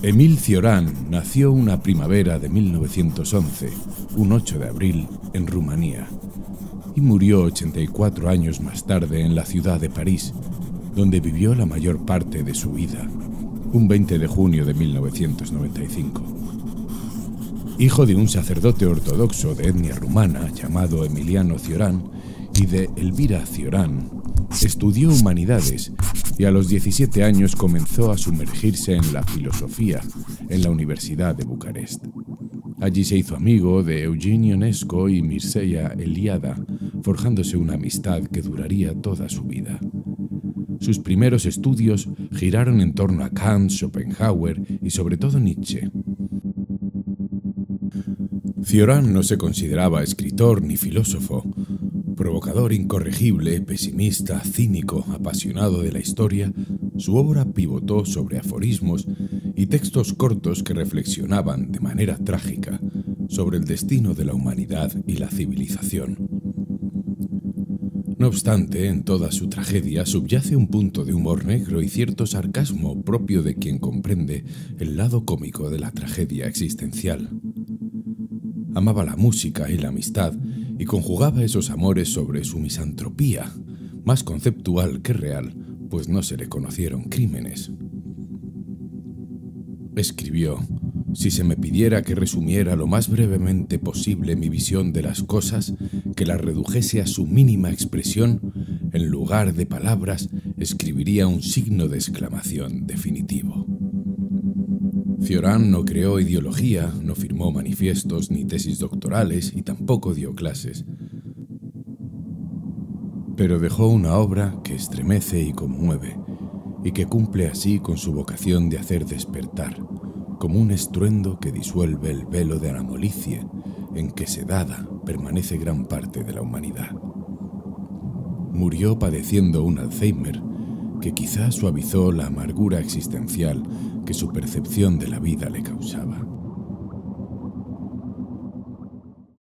Émile Cioran nació una primavera de 1911, un 8 de abril, en Rumanía, y murió 84 años más tarde en la ciudad de París, donde vivió la mayor parte de su vida, un 20 de junio de 1995. Hijo de un sacerdote ortodoxo de etnia rumana llamado Emiliano Cioran y de Elvira Cioran, estudió humanidades y a los 17 años comenzó a sumergirse en la filosofía en la Universidad de Bucarest. Allí se hizo amigo de Eugeni Ionesco y Mircea Eliade, forjándose una amistad que duraría toda su vida. Sus primeros estudios giraron en torno a Kant, Schopenhauer y sobre todo Nietzsche. Cioran no se consideraba escritor ni filósofo. Provocador incorregible, pesimista, cínico, apasionado de la historia, su obra pivotó sobre aforismos y textos cortos que reflexionaban de manera trágica sobre el destino de la humanidad y la civilización. No obstante, en toda su tragedia subyace un punto de humor negro y cierto sarcasmo propio de quien comprende el lado cómico de la tragedia existencial. Amaba la música y la amistad y conjugaba esos amores sobre su misantropía, más conceptual que real, pues no se le conocieron crímenes. Escribió: «Si se me pidiera que resumiera lo más brevemente posible mi visión de las cosas, que las redujese a su mínima expresión, en lugar de palabras, escribiría un signo de exclamación definitivo». Cioran no creó ideología, no firmó manifiestos ni tesis doctorales y tampoco dio clases. Pero dejó una obra que estremece y conmueve, y que cumple así con su vocación de hacer despertar, como un estruendo que disuelve el velo de la molicie en que sedada permanece gran parte de la humanidad. Murió padeciendo un Alzheimer que quizá suavizó la amargura existencial que su percepción de la vida le causaba.